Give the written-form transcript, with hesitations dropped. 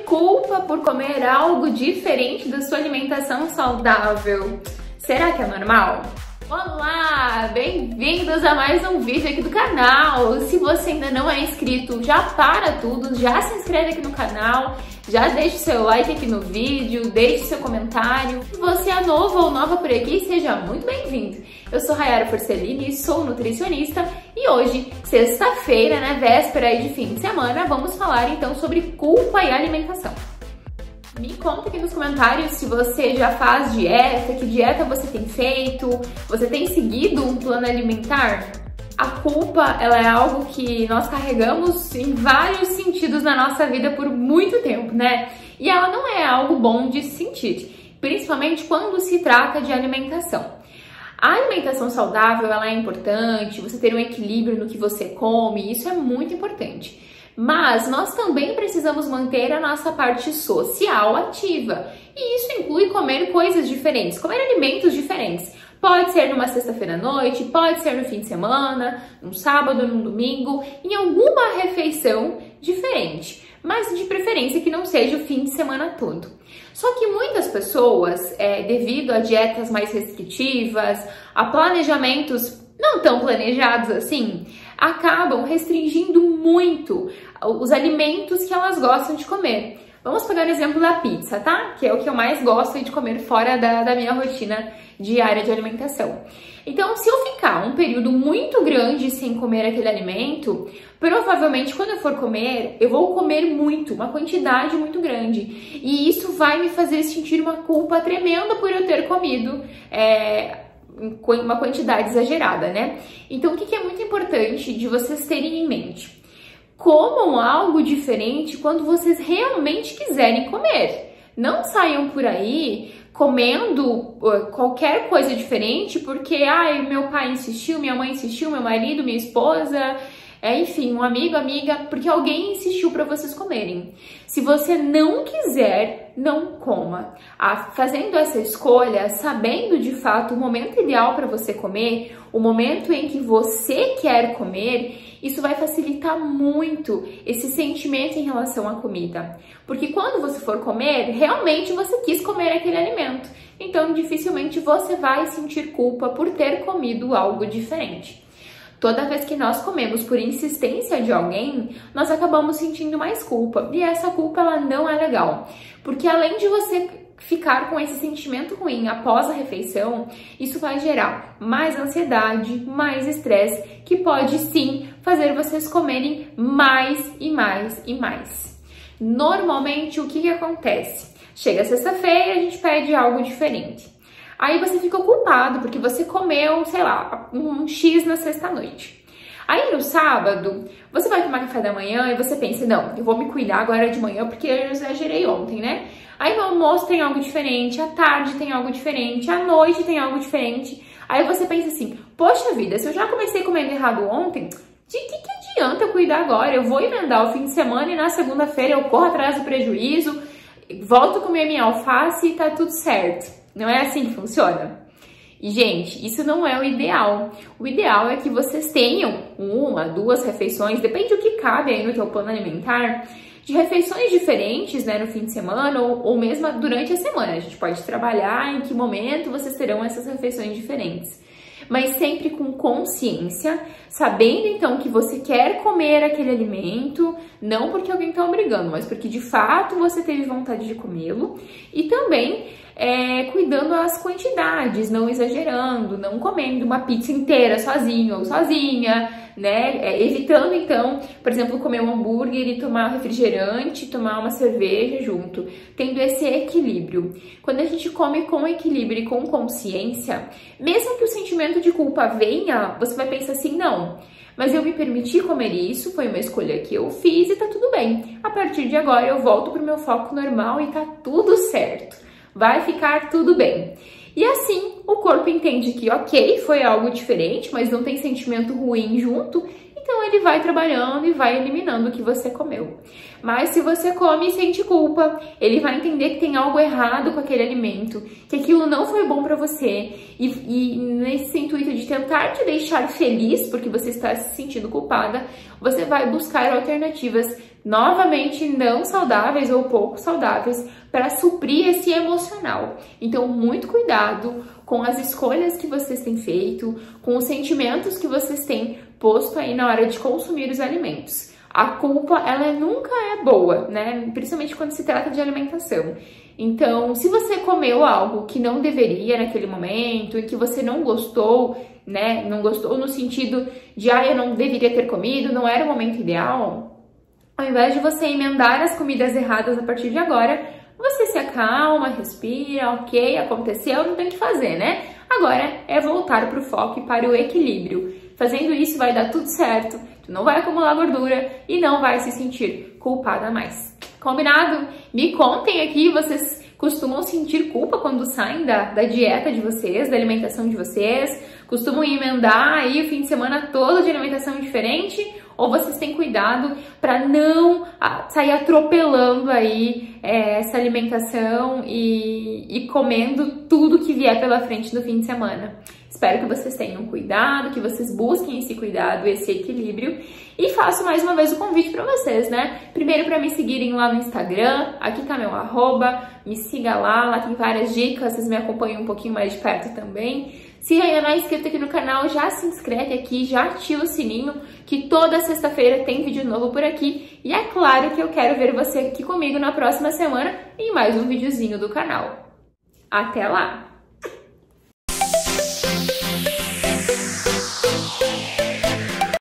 culpa por comer algo diferente da sua alimentação saudável. Será que é normal? Olá, bem-vindos a mais um vídeo aqui do canal. Se você ainda não é inscrito, já para tudo, já se inscreve aqui no canal, já deixa o seu like aqui no vídeo, deixe seu comentário. Se você é novo ou nova por aqui, seja muito bem-vindo. Eu sou Rayara Forcellini, sou nutricionista e hoje, sexta-feira, né, véspera aí de fim de semana, vamos falar então sobre culpa e alimentação. Me conta aqui nos comentários se você já faz dieta, que dieta você tem feito, você tem seguido um plano alimentar? A culpa, ela é algo que nós carregamos em vários sentidos na nossa vida por muito tempo, né? E ela não é algo bom de se sentir, principalmente quando se trata de alimentação. A alimentação saudável, ela é importante, você ter um equilíbrio no que você come, isso é muito importante. Mas nós também precisamos manter a nossa parte social ativa. E isso inclui comer coisas diferentes, comer alimentos diferentes. Pode ser numa sexta-feira à noite, pode ser no fim de semana, num sábado, num domingo, em alguma refeição diferente. Mas de preferência que não seja o fim de semana todo. Só que muitas pessoas, devido a dietas mais restritivas, a planejamentos não tão planejados assim, acabam restringindo muito os alimentos que elas gostam de comer. Vamos pegar o exemplo da pizza, tá? Que é o que eu mais gosto de comer fora da minha rotina diária de alimentação. Então, se eu ficar um período muito grande sem comer aquele alimento, provavelmente quando eu for comer, eu vou comer muito, uma quantidade muito grande. E isso vai me fazer sentir uma culpa tremenda por eu ter comido uma quantidade exagerada, né? Então, o que é muito importante de vocês terem em mente? Comam algo diferente quando vocês realmente quiserem comer. Não saiam por aí comendo qualquer coisa diferente porque, meu pai insistiu, minha mãe insistiu, meu marido, minha esposa, enfim, um amigo, amiga, porque alguém insistiu para vocês comerem. Se você não quiser, não coma. Fazendo essa escolha, sabendo de fato o momento ideal para você comer, o momento em que você quer comer, isso vai facilitar muito esse sentimento em relação à comida. Porque quando você for comer, realmente você quis comer aquele alimento. Então, dificilmente você vai sentir culpa por ter comido algo diferente. Toda vez que nós comemos por insistência de alguém, nós acabamos sentindo mais culpa. E essa culpa, ela não é legal. Porque além de você ficar com esse sentimento ruim após a refeição, isso vai gerar mais ansiedade, mais estresse, que pode sim fazer vocês comerem mais e mais e mais. Normalmente, o que acontece? Chega sexta-feira, a gente pede algo diferente. Aí você fica culpado porque você comeu, sei lá, um X na sexta-noite. Aí no sábado, você vai tomar café da manhã e você pensa, não, eu vou me cuidar agora de manhã porque eu exagerei ontem, né? Aí no almoço tem algo diferente, à tarde tem algo diferente, à noite tem algo diferente. Aí você pensa assim, poxa vida, se eu já comecei comendo errado ontem, de que adianta eu cuidar agora? Eu vou emendar o fim de semana e na segunda-feira eu corro atrás do prejuízo, volto a comer minha alface e tá tudo certo. Não é assim que funciona? E, gente, isso não é o ideal. O ideal é que vocês tenham 1, 2 refeições, depende do que cabe aí no teu plano alimentar, de refeições diferentes, né, no fim de semana ou mesmo durante a semana. A gente pode trabalhar em que momento vocês terão essas refeições diferentes. Mas sempre com consciência, sabendo então que você quer comer aquele alimento, não porque alguém está obrigando, mas porque de fato você teve vontade de comê-lo, e também cuidando as quantidades, não exagerando, não comendo uma pizza inteira sozinho ou sozinha, né? Evitando então, por exemplo, comer um hambúrguer e tomar um refrigerante, tomar uma cerveja junto, tendo esse equilíbrio. Quando a gente come com equilíbrio e com consciência, mesmo que o sentimento de culpa venha, você vai pensar assim, não, mas eu me permiti comer isso, foi uma escolha que eu fiz e tá tudo bem. A partir de agora eu volto pro meu foco normal e tá tudo certo. Vai ficar tudo bem. E assim, o corpo entende que, ok, foi algo diferente, mas não tem sentimento ruim junto, então ele vai trabalhando e vai eliminando o que você comeu. Mas se você come e sente culpa, ele vai entender que tem algo errado com aquele alimento, que aquilo não foi bom para você, e nesse intuito de tentar te deixar feliz, porque você está se sentindo culpada, você vai buscar alternativas novamente não saudáveis ou pouco saudáveis para suprir esse emocional. Então, muito cuidado com as escolhas que vocês têm feito, com os sentimentos que vocês têm posto aí na hora de consumir os alimentos. A culpa, ela nunca é boa, né? Principalmente quando se trata de alimentação. Então, se você comeu algo que não deveria naquele momento e que você não gostou, né? Não gostou no sentido de, eu não deveria ter comido, não era o momento ideal. Ao invés de você emendar as comidas erradas a partir de agora, você se acalma, respira, ok, aconteceu, não tem o que fazer, né? Agora é voltar para o foco e para o equilíbrio. Fazendo isso vai dar tudo certo, tu não vai acumular gordura e não vai se sentir culpada mais. Combinado? Me contem aqui, vocês costumam sentir culpa quando saem da dieta de vocês, da alimentação de vocês? Costumam emendar aí o fim de semana todo de alimentação diferente? Ou vocês têm cuidado para não sair atropelando aí essa alimentação e comendo tudo que vier pela frente no fim de semana? Espero que vocês tenham cuidado, que vocês busquem esse cuidado, esse equilíbrio. E faço mais uma vez o convite para vocês, né? Primeiro para me seguirem lá no Instagram, aqui tá meu @, me siga lá tem várias dicas, vocês me acompanham um pouquinho mais de perto também. Se ainda não é inscrito aqui no canal, já se inscreve aqui, já ativa o sininho, que toda sexta-feira tem vídeo novo por aqui. E é claro que eu quero ver você aqui comigo na próxima semana em mais um videozinho do canal. Até lá!